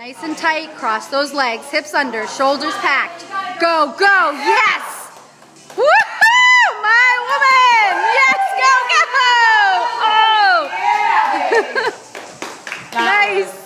Nice and tight, cross those legs, hips under, shoulders packed. Go, go, yes! Woohoo! My woman! Yes, go, go! Oh! Nice!